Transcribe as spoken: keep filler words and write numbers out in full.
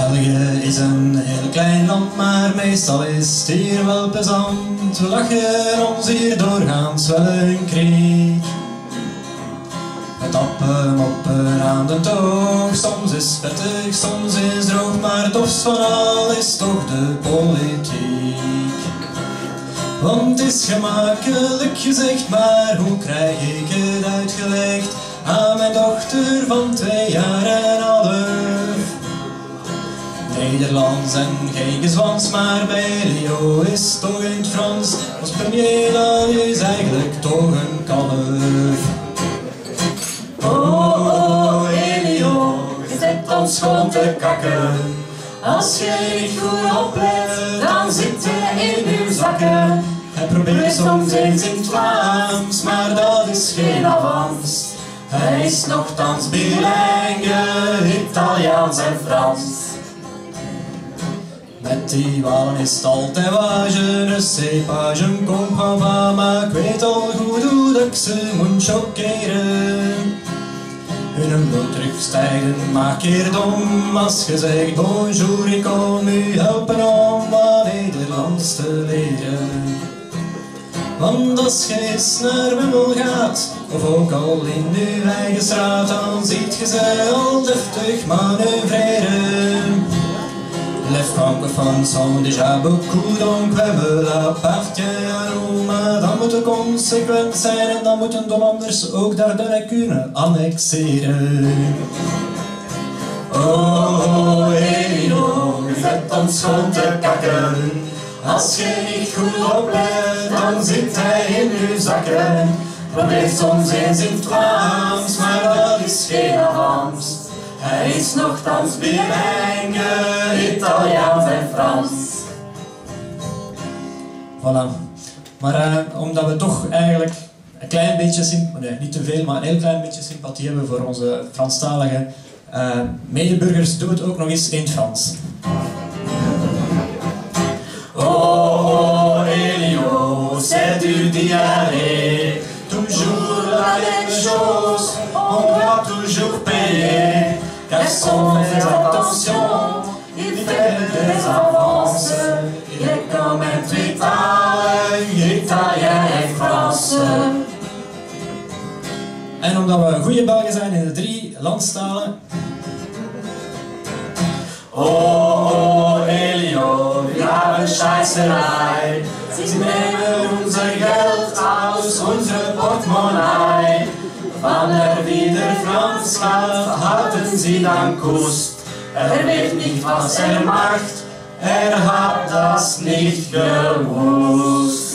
België is een heel klein land, maar meestal is het hier wel plezant. We lachen ons hier doorgaans wel een kriek. We tappen moppen aan de toog, soms is het vettig, soms is het droog, maar het tofst van al is toch de politiek. Want het is gemakkelijk gezegd, maar hoe krijg ik het uitgelegd aan mijn dochter van twee jaar en half? Nederlands en geen gezwans, maar bij Leo is toch in het Frans. Ons premier dat is eigenlijk toch een kalf. Oh, oh, Elio, je zet ons gewoon te kakken. Als je niet goed oplet, dan zit je in uw zakken. Hij probeert soms eens in het Vlaams, maar dat is geen avans. Hij is nochtans bilingue, Italiaans en Frans. Met die Walen is het altijd waar, je ne sais pas, je ne comprends pas, maar ik weet al goed hoe dat ik ze moet chockeren. Hun bloeddruk stijgen maakt keer dom, als je zegt bonjour, ik kom u helpen om wat Nederlands te leren. Want als je eens naar Wemmel gaat, of ook al in uw eigen straat, dan ziet je ze al deftig manoeuvreren. Les francophones sont déjà beaucoup, donc Wemmel appartient à nous. Maar dan moet het consequent zijn en dan moeten de Hollanders ook daarbij kunnen annexeren. Oh, oh, Elio, je zet ons gewoon te kakken. Als je niet goed oplet, dan zit hij in uw zakken. Probeer soms eens in het Vlaams, maar dat is geen avans. Hij is nochtans bilingue, Italiaans en Frans. Voilà. Maar uh, omdat we toch eigenlijk een klein beetje, nee, niet te veel, maar een heel klein beetje sympathie hebben voor onze Franstalige uh, medeburgers, doen we het ook nog eens in het Frans. Oh, oh, Elio, c'est du diarrhée. Toujours la même chose, on doit toujours payer. Garçon, fais attention, il fait des avances. Il est quand même tweetalig, Italien en Frans. En omdat we een goede Belgen zijn in de drie landstalen. Oh, oh, Elio, wir haben Scheißerei. Sie nehmen unser Geld aus unserer Portemonnaie. Wann er wieder Franz gaat, halten Sie dann Kust. Er weet nicht, was er macht, er hat das nicht gewusst.